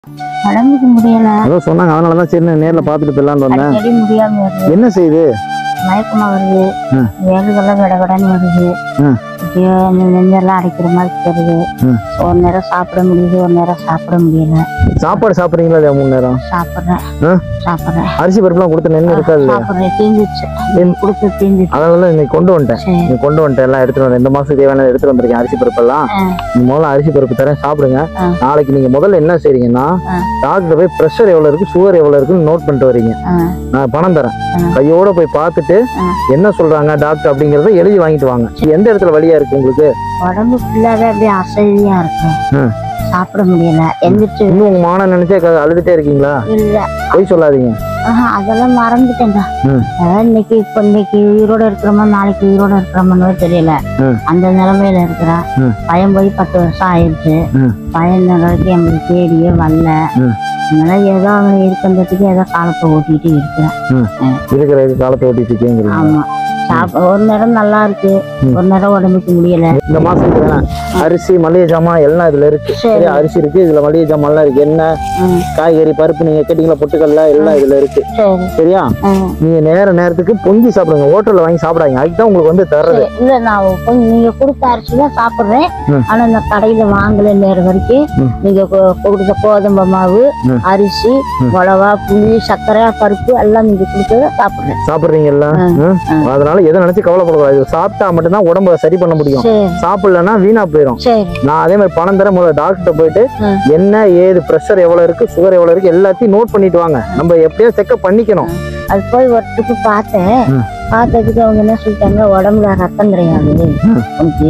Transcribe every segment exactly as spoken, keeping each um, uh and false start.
உடம்புக்கு முடியல. ஏதோ சொன்னாங்க, அதனால தான் சரி நேர்ல பாத்துட்டு போயிடலாம்னு வந்தேன். அடிக்கடி முடியாம வருது. என்ன செய்யுது? மயக்கமா வருது, வேலுகெல்லாம் விடவிடன்னு வருது, இப்படியோ நெஞ்செல்லாம் அடைக்கிற மாதிரி தெரியுது. ஒரு நேரம் சாப்பிட முடியுது, ஒரு நேரம் சாப்பிட முடியல. சாப்பாடு சாப்பிடுறீங்களா இல்லையா? மூணு நேரம் சாப்பிட்றேன் சாப்பிட்றேன் அரிசி பருப்புலாம் கொடுத்த நெல் இருக்காது. சாப்பிட்றேன், தீந்துச்சு கொடுத்து தீந்துச்சு. அதனால இன்னைக்கு கொண்டு வந்துட்டேன். நீ கொண்டு வந்துட்டேன், எல்லாம் எடுத்துட்டு வந்தேன். இந்த மாசம் தேவையான எடுத்துட்டு வந்திருக்கேன் அரிசி பருப்பு எல்லாம். நீ முதல்ல அரிசி பருப்பு தரேன், சாப்பிடுங்க. நாளைக்கு நீங்க முதல்ல என்ன செய்றீங்கன்னா, டாக்டர் போய் பிரஷர் எவ்வளவு இருக்கு, சுகர் எவ்வளவு இருக்குன்னு நோட் பண்ணிட்டு வரீங்க. நான் பணம் தரேன், கையோட போய் பார்த்துட்டு என்ன சொல்றாங்க டாக்டர் அப்படிங்கறத எழுதி வாங்கிட்டு வாங்க. எந்த இடத்துல வலியா இருக்கு உங்களுக்கு? உடம்பு ஃபுல்லாவே அப்படியே அசதியா இருக்கு, சாப்பிட முடியல. எந்திரிச்சு இன்னும் உங்க மான நினைச்சே அழுதுட்டே இருக்கீங்களா? இல்ல, போய் சொல்லாதீங்க. அதெல்லாம் மறந்துட்டேன்டா. அதான் இன்னைக்கு இப்ப இன்னைக்கு உயிரோட இருக்கிறோமா நாளைக்கு உயிரோட இருக்கிறோம்னு தெரியல. அந்த நிலைமையில இருக்கிறா. பையன் போய் பத்து வருஷம் ஆயிடுச்சு. பையன் வரைக்கும் எங்களுக்கு தேடியே வரல. அதனால ஏதோ அவங்க இருக்கிறதுக்கு ஏதோ காலத்தை ஓட்டிட்டு இருக்கிறேன். இருக்கிற காலத்தை ஓட்டிட்டு இருக்கீங்க. ஆமா, ஒரு நேரம் நல்லா இருக்கு, ஒரு நேரம் உடம்புக்கு முடியல. இந்த மாசத்துக்கு அரிசி மளிகை ஜாமான் எல்லாம் இதுல இருக்கு. சரி, அரிசி இருக்கு, இதுல மளிகை ஜாமான் எல்லாம் இருக்கு. என்ன காய்கறி பருப்பு நீங்க கேட்டீங்களா, பொட்டுக்கல்ல எல்லாம் இதுல இருக்கு. சரியா? நீங்க நேர நேரத்துக்கு பொங்கி சாப்பிடுங்க, ஹோட்டல்ல வாங்கி சாப்பிடாங்க. அதுக்குதான் உங்களுக்கு வந்து தர்றது. இல்ல, நான் நீங்க கொடுத்த அரிசி தான் சாப்பிடுறேன். ஆனா இந்த கடையில வாங்கல நேரம் வரைக்கும். நீங்க கொடுத்த கோதுமை மாவு, அரிசி, மிளகா, புளி, சர்க்கரை, பருப்பு எல்லாம் நீங்க கொடுத்தத சாப்பிடுறேன். சாப்பிடுறீங்கல்ல? அதனால எதை நினைச்சு கவலைப்படக்கூடாது. சாப்பிட்டா மட்டும்தான் உடம்ப சரி பண்ண முடியும். சாப்பிடலன்னா வீணா போயிடும். நான் அதே மாதிரி பணம் தர முதல்ல டாக்டர் போயிட்டு என்ன ஏது பிரஷர் எவ்வளவு இருக்கு, சுகர் எவ்வளவு இருக்கு எல்லாத்தையும் நோட் பண்ணிட்டு வாங்க. நம்ம எப்படியோ செக்அப் பண்ணிக்கணும். அது போய் ஒருத்துக்கு பார்த்தேன். பார்த்ததுக்கு அவங்க என்ன சொல்லிட்டாங்க, உடம்புல ரத்தம் கிடையாது உனக்கு,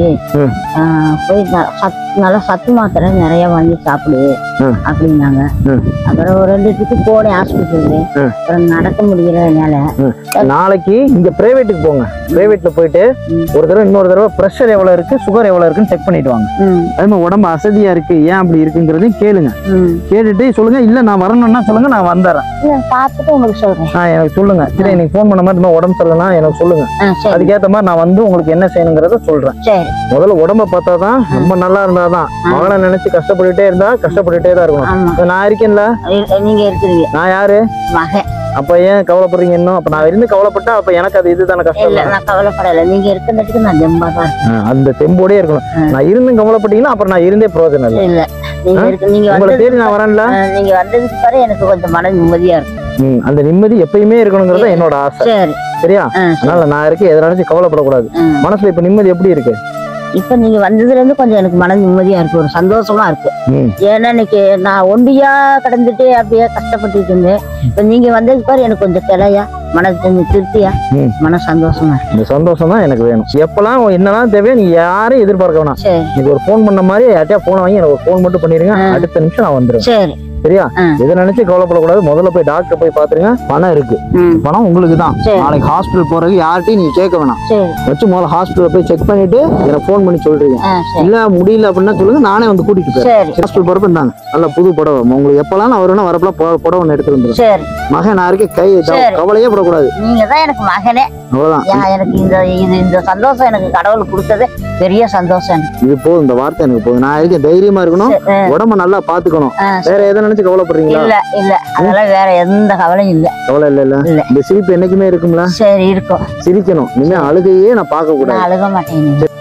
போய் நல்லா சத்து மாத்திரை நிறைய வாங்கி சாப்பிடு அப்படின்னாங்க. அப்புறம் ஒரு ரெண்டு ட்ரிப்பு போனேன் ஹாஸ்பிட்டலுக்கு. அப்புறம் நடக்க முடியலனால நாளைக்கு இங்க பிரைவேட்டுக்கு போங்க. பிரைவேட்ல போயிட்டு ஒரு தடவை இன்னொரு தடவை பிரஷர் எவ்வளவு இருக்கு, சுகர் எவ்வளவு இருக்குன்னு செக் பண்ணிட்டு வாங்க. அதே மாதிரி உடம்பு அசதியா இருக்கு, ஏன் அப்படி இருக்குங்கிறதையும் கேளுங்க. கேட்டுட்டு சொல்லுங்க, இல்ல நான் வரணும்னா சொல்லுங்க, நான் வந்துடுறேன். பார்த்துட்டு உங்களுக்கு சொல்றேன். எனக்கு சொல்லுங்க. சரி, எனக்கு போன் பண்ண மாதிரி உடம்பு சொல்லலாம் எனக்கு சொல்லுங்க. அதுக்கேற்ற மாதிரி நான் வந்து உங்களுக்கு என்ன செய்யணுங்கிறத சொல்றேன். முதல்ல உடம்ப பார்த்தாதான், ரொம்ப நல்லா இருந்தாதான். மகளை நினைச்சு கஷ்டப்பட்டுட்டே இருந்தா கஷ்டப்பட்டுட்டே தான் இருக்கணும். நான் இருக்கேன்ல, நீங்க இருக்கிறீங்க. நான் யாரு? மகன். அப்ப ஏன் கவலைப்படுறீங்க இன்னும்? அப்ப நான் இருந்து கவலைப்பட்டா அப்ப எனக்கு அது இதுதானே கஷ்டம். இல்ல, நான் கவலைப்படல. நீங்க இருக்கிறதுக்கு நான் தெம்பா தான் இருக்கேன். அந்த தெம்போடே இருக்கணும். நான் இருந்து கவலைப்பட்டீங்கன்னா அப்புறம் நான் இருந்தே பிரயோஜனம் இல்லை. இல்ல, நீங்க இருக்கு, நீங்க உங்களை தேடி நான் வரேன்ல. நீங்க வந்ததுக்கு பாரு எனக்கு கொஞ்சம் மன நிம்மதியா இருக்கு. அந்த நிம்மதி எப்பயுமே இருக்கணுங்கிறத என்னோட ஆசை. சரி, சரியா? அதனால நான் இருக்கேன், எதை நினைச்சு கவலைப்படக்கூடாது. மனசுல இப்ப நிம்மதி எப்படி இருக்கு? இப்ப நீங்க வந்ததுல இருந்து கொஞ்சம் எனக்கு மன நிம்மதியா இருக்கு, ஒரு சந்தோஷமா இருக்கு. ஏன்னா இன்னைக்கு நான் ஒண்டியா கடந்துட்டு அப்படியே கஷ்டப்பட்டுட்டு இருந்தேன். இப்ப நீங்க வந்ததுக்கு பாரு எனக்கு கொஞ்சம் கிளையா மன திருப்தியா மன சந்தோஷமா இருக்கு. இந்த சந்தோஷம் தான் எனக்கு வேணும். எப்பெல்லாம் என்னெல்லாம் தேவையோ நீங்க யாரையும் எதிர்பார்க்க வேணாம். நீங்க ஒரு போன் பண்ண மாதிரி யார்ட்டையா போன் வாங்கி எனக்கு ஒரு போன் மட்டும் பண்ணிருங்க, அடுத்த நிமிஷம் நான் வந்துடுவேன். சரி, சரியா? இதை நினைச்சு கவலைப்படக்கூடாது. முதல்ல போய் டாக்டர் போய் பாத்துருங்க. பணம் இருக்கு, பணம் உங்களுக்கு தான். நாளைக்கு ஹாஸ்பிட்டல் போறதுக்கு யார்ட்டையும் நீங்க கேட்க வேணாம். வச்சு முதல்ல ஹாஸ்பிட்டல் போய் செக் பண்ணிட்டு எனக்கு போன் பண்ணி சொல்றீங்க. இல்ல முடியல அப்படின்னா சொல்லுங்க, நானே வந்து கூட்டிட்டு போறேன். ஹாஸ்பிட்டல் போறப்ப இருந்தாங்க நல்ல புது புடவை. உங்களுக்கு எப்பெல்லாம் நான் வரணும் வரப்பெல்லாம் புடவை ஒன்று எடுத்து வந்துடும். மகன் நான் இருக்க கை கவலையே படக்கூடாது. நீங்க தான் எனக்கு மகனே. அவ்வளவுதான். எனக்கு இந்த இது இந்த சந்தோஷம் எனக்கு கடவுள் கொடுத்தது பெரிய சந்தோஷம். இது போதும், இந்த வார்த்தை எனக்கு போதும். நான் இருக்க தைரியமா இருக்கணும், உடம்ப நல்லா பாத்துக்கணும். வேற எதை நினைச்சு கவலைப்படுறீங்களா? இல்ல இல்ல, அதெல்லாம் வேற எந்த கவலையும் இல்ல. கவலை இல்ல இல்ல. இந்த சிரிப்பு என்னைக்குமே இருக்கும்ல? சரி, இருக்கும். சிரிக்கணும். இனிமே அழுகையே நான் பார்க்க கூடாது. அழுக மாட்டேன்.